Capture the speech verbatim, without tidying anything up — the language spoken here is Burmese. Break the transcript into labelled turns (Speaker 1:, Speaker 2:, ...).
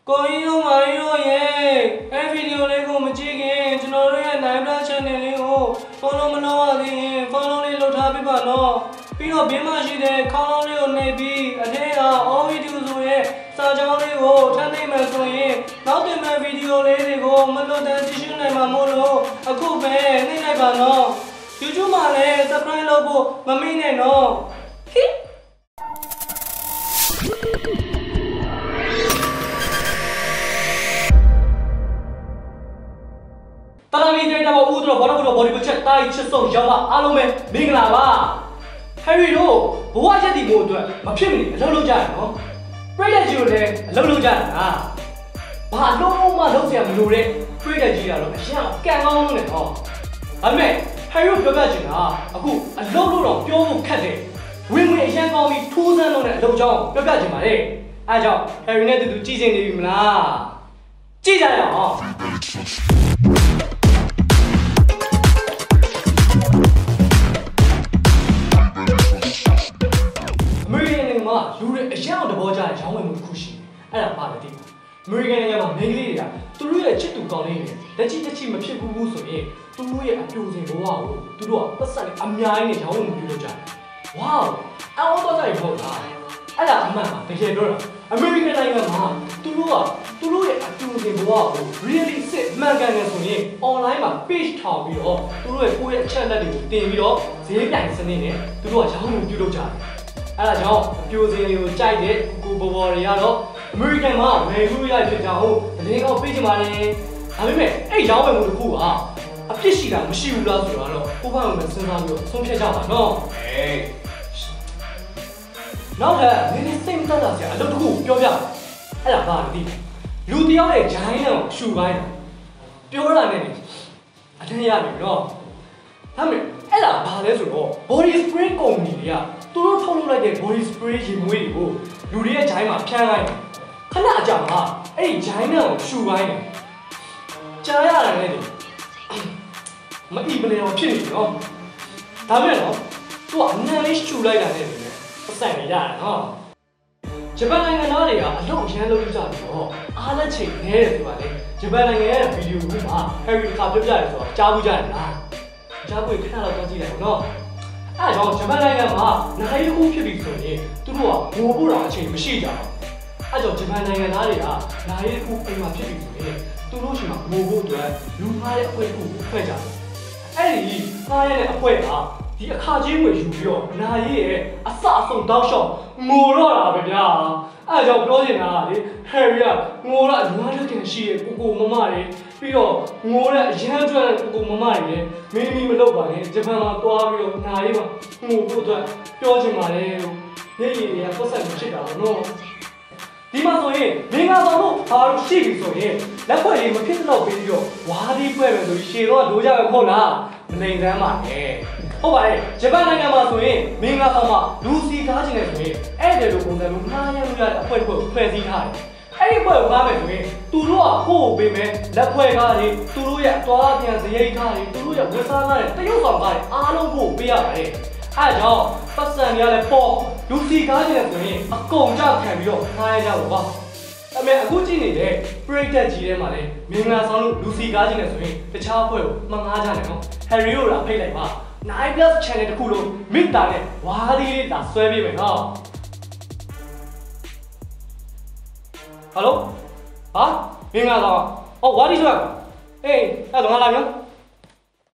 Speaker 1: ကိုကြီးတို့မာကြီးတို့ရဲ့အဲ့ဗီဒီယိုလေးကိုမကြည့်ခင်ကျွန်တော်တို့ရဲ့ Nine Plus Channel လေးကို follow မလုပ်ရသေးရင် follow လေးလုပ်ထားပေးပါနော်ပြီးတော့ဘေးမှာရှိတဲ့ခေါင်းလုံးလေးကိုနှိပ်ပြီးအထက်က all video ဆိုရဲ့စာကြောင်းလေးကိုထပ်နှိပ်မှဆိုရင်နောက်တင်မဲ့ဗီဒီယိုလေးတွေကိုမလွတ်တမ်းကြည့်ရှုနိုင်မှာမို့လို့အခုပဲနှိပ်လိုက်ပါနော် YouTube မှာလည်း subscribe လုပ်ဖို့မမေ့နဲ့နော်ဟိตอนนี้เดี๋ยวเราพูดถึงบอลลูนบอลลูนเช็ดใต้เช็ดส่งยาวอารมณ์เป็นมิงลาบ้าแฮร์รี่โร่บัวเช็ดดีโม่ด้วยมาเพี้ยนนี่เรารู้จักเนาะเปรี้ยจิ๋วเลยเรารู้จักนะบาลูมาลูเสียมลูเลยเปรี้ยจิ๋วเราเชี่ยแกงเอาลูเนี่ยเนาะอันนี้แฮร์รี่เปรี้ยจิ๋วนะအခုအလုံးလုံးတော့ပြောဖို့ခက်တယ်ဝင်ဝင်အရန်ကောင်းပြီးထိုးစမ်းလုံးနဲ့အလုံးချောင်းเปรี้ยจิ๋วပါလေအဲကြောင့်แฮร์รี่နဲ့တူတူကြည့်စင်နေပြီမလားကြည့်ကြရအောင်လူတွေအရောက်တဘောကြရောင်းဝယ်မှုတစ်ခုရှိအဲ့ဒါပါလေတိအမေရိကန်နိုင်ငံမှာမိန်းကလေးတွေကသူတို့ရဲ့ချစ်သူကောင်းလေးတွေလက်ချီတက်ချီမဖြစ်ဘူးဘူးဆိုရင်သူတို့ရဲ့အပြိုစင်ဘဝကိုသူတို့ကပတ်ဆက်အများကြီးနဲ့ရောင်းဝယ်မှုပြုလုပ်ကြတယ်ဝေါအော်တော့ဆိုင်ဟုတ်လားအဲ့ဒါအမှန်ပါတကယ်ပြောတာအမေရိကန်နိုင်ငံမှာသူတို့ကသူတို့ရဲ့အပြိုစင်ဘဝကို really စစ်မှန်ကန်နေဆိုရင် online မှာ page ထောင်ပြီးတော့သူတို့ရဲ့ကိုယ့်ရဲ့ channel တွေကိုတင်ပြီးတော့ဈေးပြိုင်စနစ်နဲ့သူတို့ကရောင်းဝယ်မှုပြုလုပ်ကြတယ်အဲ့ဒါကြောင့်အပြိုစင်တွေကိုကြိုက်တဲ့ကိုကိုဘော်ဘော်တွေကတော့အမေရိကန်မှာဝယ်လို့ရဖြစ်ကြအောင်တရင်ကောက်ပေးချင်ပါလေဒါပေမဲ့အဲ့ရောင်းဝယ်မှုတစ်ခုကအပြစ်ရှိတာမရှိဘူးလားဆိုတော့ကိုယ့်ဘာမှမစဉ်းစားပြီးတော့ဆုံးဖြတ်ကြပါနော်ဟေးနောက်ထပ်နည်းနည်းစိတ်မသက်သာစရာအလုပ်တစ်ခုပြောပြအဲ့ဒါဘာလဲဒီလူတယောက်ရဲ့ဂျိုင်းနဲ့ရှူပိုင်းပြောရတာနဲ့အထင်ရပြီနော်ဒါပေမဲ့အဲ့ဒါဘာလဲဆိုတော့ body spray company တွေကသူတို့ထုတ်လုပ်လိုက်တဲ့ body spray ရေမွေးတွေကိုလူတွေရဲ့ဂျိုင်းမှာဖြန်းလိုက်တယ်ခဏအကြာမှာအဲ့ဒီဂျိုင်းနဲ့ကိုရှူပိုင်းတယ်ကြားရတယ်လေမအီပလေတော့ဖြစ်နေပြီနော်ဒါပေမဲ့နော်သူကအနံလေးရှူလိုက်တာနဲ့ပတ်စံနေရတယ်နော်ဂျပန်နိုင်ငံသားတွေကအလုပ်အရန်လုပ်ကြပြီးတော့အားလက်ချိန်နေတယ်ဆိုတာလေဂျပန်နိုင်ငံရဲ့ဗီဒီယိုကူမှာ Harry ကပြောပြတယ်ဆိုတော့ကြားဘူးကြတယ်လားကြားဘူးခဏတော့ကြားကြည့်လိုက်နော်အဲ့တော့ဂျပန်နိုင်ငံမှာနိုင်တစ်ခုဖြစ်ပြီဆိုရင်သူတို့ကဘိုးဖို့တော့အချိန်မရှိကြဘူးအဲ့တော့ဂျပန်နိုင်ငံသားတွေကနိုင်တစ်ခုအိမ်မှာဖြစ်ပြီဆိုရင်သူတို့ရှိမှဘိုးဖို့အတွက်လူဖားတဲ့အဖွဲ့တစ်ခုကိုဖွဲ့ကြတယ်အဲ့ဒီဖားရတဲ့အဖွဲ့ကဒီအခါချင်းဝင်ယူပြီးတော့နိုင်ရဲ့အစအဆုံးတောက်လျှောက်ငိုတော့တာပဲဗျာအဲ့ကြောင့်ပြောနေတာကလေဟယ်ရီကငိုတော့အများကြီးတင်ရှိရဲ့ကိုကိုမမတွေပြီးတော့ငိုတဲ့အရန်ကျွမ်းတဲ့ကိုကိုမမတွေလည်းမင်းမီမလုပ်ပါနဲ့ဂျပန်မှာတွားပြီးတော့နိုင်ရေးမှာငိုဖို့အတွက်ပြောချင်ပါတယ်လို့မျက်ရည်တွေကပတ်ဆက်ဖြစ်တာပေါ့နော်ဒီမှာဆိုရင်မင်္ဂလာဆောင်တို့ဘာလို့ရှိပြီဆိုရင်လက်ဖွဲ့လေးမဖြစ်တော့ပြီးတော့ဝါးဒီဖွဲ့ပဲဆိုရှေတော့လိုကြပဲဟုတ်လားမနေစမ်းပါနဲ့ဟုတ်ပါတယ်ဂျပန်နိုင်ငံမှာဆိုရင်မင်္ဂလာဆောင်မှာလူစီကားခြင်းနဲ့ဆိုရင်အဲ့ဒီလိုပုံစံမျိုးငှားရမ်းလို့ရတဲ့အဖွဲ့တစ်ဖွဲ့ဖွဲ့စည်းထားတယ်အဲ့ဒီဖွဲ့ကိုငှားမယ်ဆိုရင်သူတို့ကကိုယ့်ကိုပေးမယ်လက်ဖွဲ့ကားတွေသူတို့ရဲ့အသွားပြန်စရိတ်ကားတွေသူတို့ရဲ့ဝတ်စားကားတွေတရုပ်ဆောင်ကားတွေအားလုံးကိုပေးရပါတယ်အဲ့ကြောင့်ပတ်စံရလည်းပေါ့လူစီကားခြင်းနဲ့ဆိုရင်အကုန်ကြခံပြီးတော့ငှားရကြပါဘာအမေအခုကြည့်နေတဲ့ project ကြီးထဲမှာလည်းမင်္ဂလာဆောင်လို့လူစီကားခြင်းနဲ့ဆိုရင်တခြားအဖွဲ့ကိုမငှားကြနဲ့နော် Harry တို့လာဖိတ်လိုက်ပါNine Plus Channel တစ်ခုလုံးမိသားနဲ့ဝါးသီးလေးဒါဆွဲပေးမယ်နော်ဟယ်လိုဟာမင်္ဂလာဆောင်အော်ဝါးသီးဆွဲအေးအဲ့တော့ငါလာပြန်